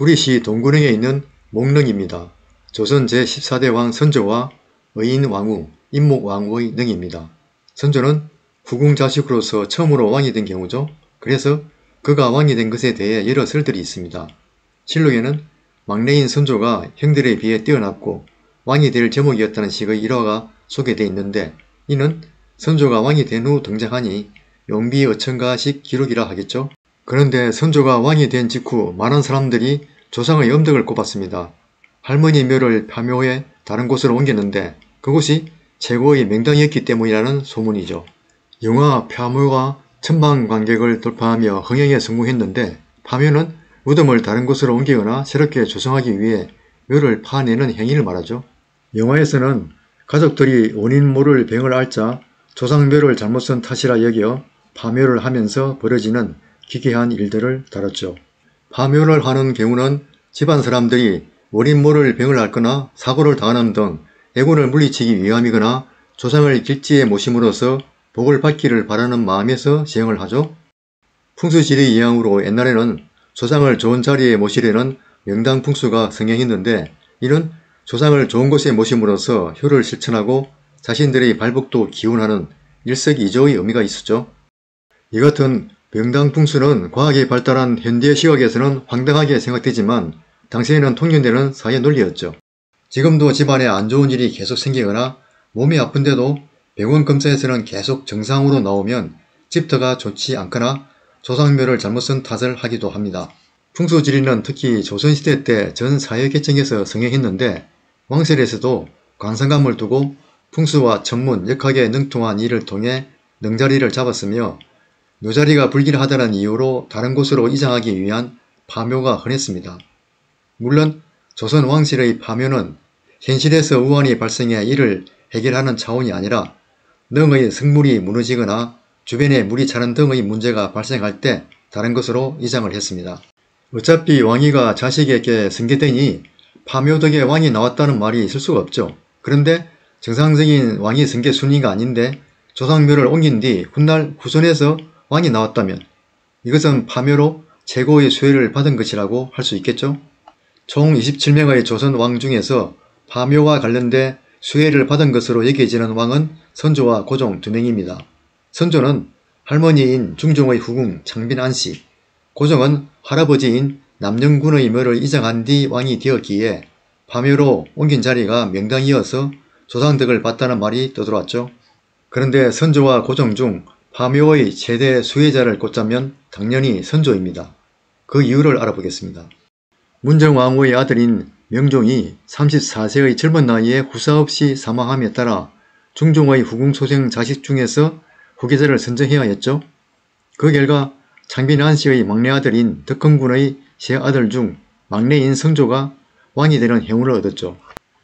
구리시 동군행에 있는 목릉입니다. 조선 제14대 왕 선조와 의인왕후, 임목왕후의 능입니다. 선조는 후궁 자식으로서 처음으로 왕이 된 경우죠. 그래서 그가 왕이 된 것에 대해 여러 설들이 있습니다. 실록에는 막내인 선조가 형들에 비해 뛰어났고 왕이 될 제목이었다는 식의 일화가 소개되어 있는데, 이는 선조가 왕이 된 후 등장하니 용비어천가식 기록이라 하겠죠. 그런데 선조가 왕이 된 직후 많은 사람들이 조상의 엄덕을 꼽았습니다. 할머니 묘를 파묘해 다른 곳으로 옮겼는데 그곳이 최고의 명당이었기 때문이라는 소문이죠. 영화 파묘가 천만 관객을 돌파하며 흥행에 성공했는데, 파묘는 무덤을 다른 곳으로 옮기거나 새롭게 조성하기 위해 묘를 파내는 행위를 말하죠. 영화에서는 가족들이 원인 모를 병을 앓자 조상묘를 잘못 쓴 탓이라 여겨 파묘를 하면서 벌어지는 기괴한 일들을 다뤘죠. 파묘를 하는 경우는 집안 사람들이 원인 모를 병을 앓거나 사고를 당하는 등 애군을 물리치기 위함이거나 조상을 길지에 모심으로써 복을 받기를 바라는 마음에서 시행을 하죠. 풍수지리 이양으로 옛날에는 조상을 좋은 자리에 모시려는 명당 풍수가 성행했는데, 이는 조상을 좋은 곳에 모심으로써 효를 실천하고 자신들의 발복도 기원하는 일석이조의 의미가 있었죠. 이 같은 명당 풍수는 과학이 발달한 현대 시각에서는 황당하게 생각되지만 당시에는 통용되는 사회 논리였죠. 지금도 집안에 안 좋은 일이 계속 생기거나 몸이 아픈데도 병원 검사에서는 계속 정상으로 나오면 집터가 좋지 않거나 조상묘를 잘못 쓴 탓을 하기도 합니다. 풍수지리는 특히 조선시대 때 전 사회계층에서 성행했는데, 왕실에서도 관상감을 두고 풍수와 천문, 역학에 능통한 이를 통해 능자리를 잡았으며 묘자리가 불길하다는 이유로 다른 곳으로 이장하기 위한 파묘가 흔했습니다. 물론 조선 왕실의 파묘는 현실에서 우환이 발생해 이를 해결하는 차원이 아니라 능의 성물이 무너지거나 주변에 물이 차는 등의 문제가 발생할 때 다른 것으로 이장을 했습니다. 어차피 왕위가 자식에게 승계되니 파묘 덕에 왕이 나왔다는 말이 있을 수가 없죠. 그런데 정상적인 왕위 승계 순위가 아닌데 조상묘를 옮긴 뒤 훗날 후손에서 왕이 나왔다면 이것은 파묘로 최고의 수혜를 받은 것이라고 할 수 있겠죠. 총 27명의 조선 왕 중에서 파묘와 관련돼 수혜를 받은 것으로 여겨지는 왕은 선조와 고종 2명입니다. 선조는 할머니인 중종의 후궁 창빈안씨, 고종은 할아버지인 남영군의 묘를 이장한 뒤 왕이 되었기에 파묘로 옮긴 자리가 명당이어서 조상덕을 봤다는 말이 떠돌았죠. 그런데 선조와 고종 중 파묘의 최대 수혜자를 꼽자면 당연히 선조입니다. 그 이유를 알아보겠습니다. 문정왕후의 아들인 명종이 34세의 젊은 나이에 후사 없이 사망함에 따라 중종의 후궁소생 자식 중에서 후계자를 선정해야 했죠. 그 결과 창빈안씨의 막내 아들인 덕흥군의 세 아들 중 막내인 성조가 왕이 되는 행운을 얻었죠.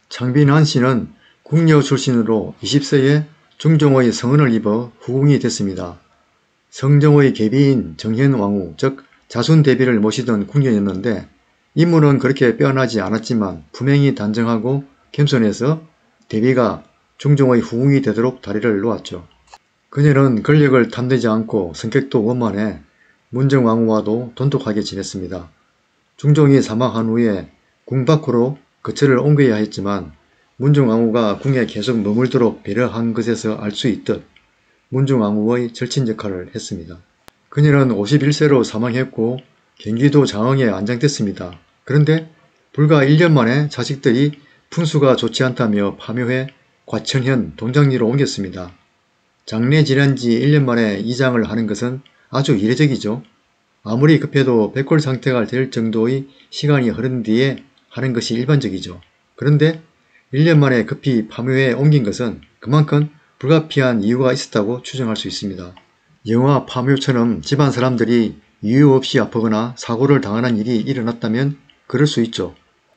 창빈안씨는 궁녀 출신으로 20세에 중종의 성은을 입어 후궁이 됐습니다. 성정의 계비인 정현왕후, 즉 자순대비를 모시던 궁녀였는데 인물은 그렇게 빼어나지 않았지만 품행이 단정하고 겸손해서 대비가 중종의 후궁이 되도록 다리를 놓았죠. 그녀는 권력을 탐내지 않고 성격도 원만해 문정왕후와도 돈독하게 지냈습니다. 중종이 사망한 후에 궁 밖으로 거처를 옮겨야 했지만 문정왕후가 궁에 계속 머물도록 배려한 것에서 알 수 있듯 문정왕후의 절친 역할을 했습니다. 그녀는 51세로 사망했고 경기도 장흥에 안장됐습니다. 그런데 불과 1년 만에 자식들이 풍수가 좋지 않다며 파묘해 과천현 동장리로 옮겼습니다. 장례 지난 지 1년 만에 이장을 하는 것은 아주 이례적이죠. 아무리 급해도 백골 상태가 될 정도의 시간이 흐른 뒤에 하는 것이 일반적이죠. 그런데 1년 만에 급히 파묘에 옮긴 것은 그만큼 불가피한 이유가 있었다고 추정할 수 있습니다. 영화 파묘처럼 집안 사람들이 이유 없이 아프거나 사고를 당하는 일이 일어났다면 그럴 수 있죠.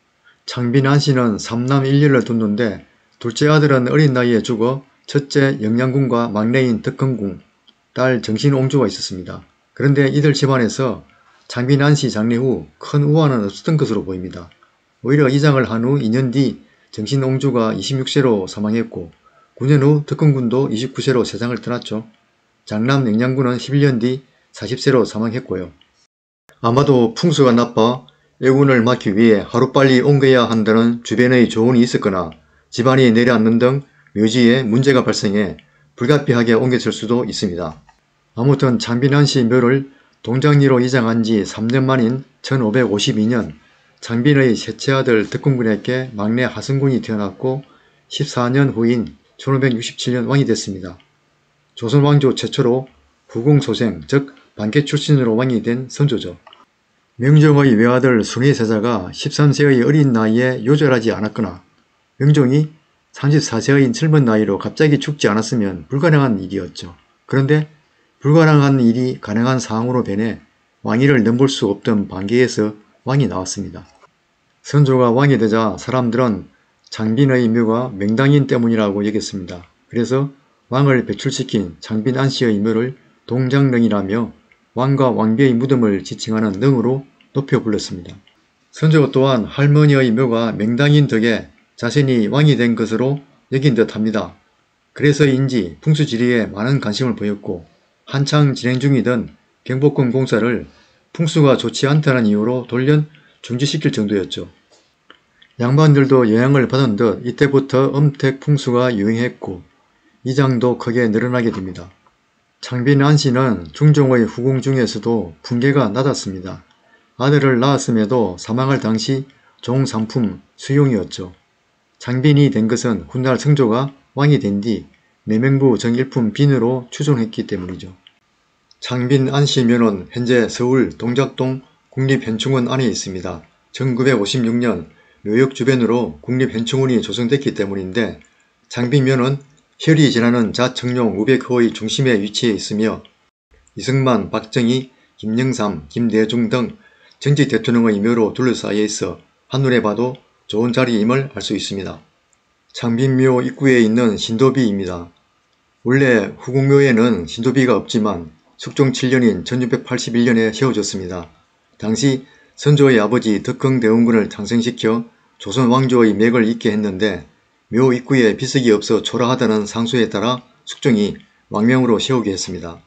창빈안씨는 3남 1녀를 뒀는데 둘째 아들은 어린 나이에 죽어 첫째 영양군과 막내인 덕흥궁, 딸 정신옹주가 있었습니다. 그런데 이들 집안에서 창빈안씨 장례 후 큰 우환은 없었던 것으로 보입니다. 오히려 이장을 한 후 2년 뒤 정신옹주가 26세로 사망했고 9년 후 덕흥군도 29세로 세상을 떠났죠. 장남 영양군은 11년 뒤 40세로 사망했고요. 아마도 풍수가 나빠 애군을 막기 위해 하루빨리 옮겨야 한다는 주변의 조언이 있었거나 집안이 내려앉는 등 묘지에 문제가 발생해 불가피하게 옮겼을 수도 있습니다. 아무튼 장빈한씨 묘를 동작리로 이장한 지 3년 만인 1552년 장빈의 셋째 아들 덕궁군에게 막내 하승군이 태어났고 14년 후인 1567년 왕이 됐습니다. 조선 왕조 최초로 후궁소생 즉 반개 출신으로 왕이 된 선조죠. 명종의 외아들 순의세자가 13세의 어린 나이에 요절하지 않았거나 명종이 34세의 젊은 나이로 갑자기 죽지 않았으면 불가능한 일이었죠. 그런데 불가능한 일이 가능한 상황으로 변해 왕위를 넘볼 수 없던 반개에서 왕이 나왔습니다. 선조가 왕이 되자 사람들은 장빈의 묘가 명당인 때문이라고 여겼습니다. 그래서 왕을 배출시킨 장빈안씨의 묘를 동작릉이라며 왕과 왕비의 무덤을 지칭하는 능으로 높여 불렀습니다. 선조 또한 할머니의 묘가 명당인 덕에 자신이 왕이 된 것으로 여긴 듯 합니다. 그래서인지 풍수지리에 많은 관심을 보였고 한창 진행 중이던 경복궁 공사를 풍수가 좋지 않다는 이유로 돌연 중지시킬 정도였죠. 양반들도 영향을 받은 듯 이때부터 엄택 풍수가 유행했고 이장도 크게 늘어나게 됩니다. 장빈안씨는 중종의 후궁 중에서도 품계가 낮았습니다. 아들을 낳았음에도 사망할 당시 종삼품 수용이었죠. 장빈이 된 것은 훗날 성조가 왕이 된 뒤 내명부 정일품 빈으로 추존했기 때문이죠. 장빈안씨 묘는 현재 서울 동작동 국립현충원 안에 있습니다. 1956년 묘역 주변으로 국립현충원이 조성됐기 때문인데 장빈묘는 혈이 지나는 자청룡 우백호의 중심에 위치해 있으며 이승만, 박정희, 김영삼, 김대중 등 전직 대통령의 묘로 둘러싸여 있어 한눈에 봐도 좋은 자리임을 알 수 있습니다. 장빈묘 입구에 있는 신도비입니다. 원래 후궁묘에는 신도비가 없지만 숙종 7년인 1681년에 세워졌습니다. 당시 선조의 아버지 덕흥대원군을 탄생시켜 조선 왕조의 맥을 잇게 했는데 묘 입구에 비석이 없어 초라하다는 상소에 따라 숙종이 왕명으로 세우게 했습니다.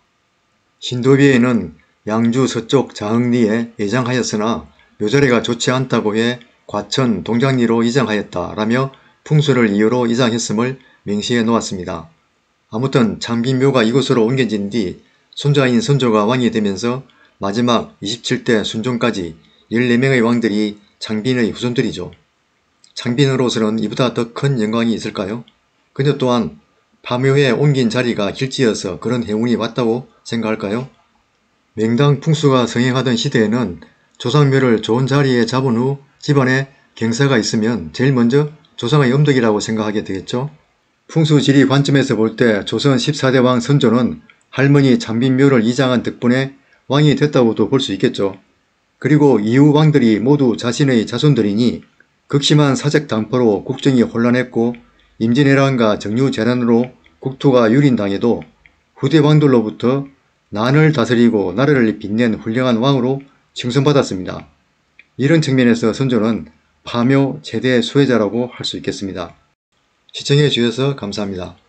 신도비에는 양주 서쪽 자흥리에 예장하였으나 묘자리가 좋지 않다고 해 과천 동작리로 이장하였다 라며 풍수를 이유로 이장했음을 명시해 놓았습니다. 아무튼 장빈묘가 이곳으로 옮겨진 뒤 손자인 선조가 왕이 되면서 마지막 27대 순종까지 14명의 왕들이 장빈의 후손들이죠. 장빈으로서는 이보다 더 큰 영광이 있을까요? 그녀 또한 파묘에 옮긴 자리가 길지여서 그런 행운이 왔다고 생각할까요? 명당 풍수가 성행하던 시대에는 조상묘를 좋은 자리에 잡은 후 집안에 경사가 있으면 제일 먼저 조상의 엄덕이라고 생각하게 되겠죠. 풍수지리 관점에서 볼 때 조선 14대 왕 선조는 할머니 장빈묘를 이장한 덕분에 왕이 됐다고도 볼 수 있겠죠. 그리고 이후 왕들이 모두 자신의 자손들이니 극심한 사적 당포로 국정이 혼란했고 임진왜란과 정유재난으로 국토가 유린당해도 후대 왕들로부터 난을 다스리고 나라를 빛낸 훌륭한 왕으로 칭송받았습니다. 이런 측면에서 선조는 파묘 최대 수혜자라고 할 수 있겠습니다. 시청해 주셔서 감사합니다.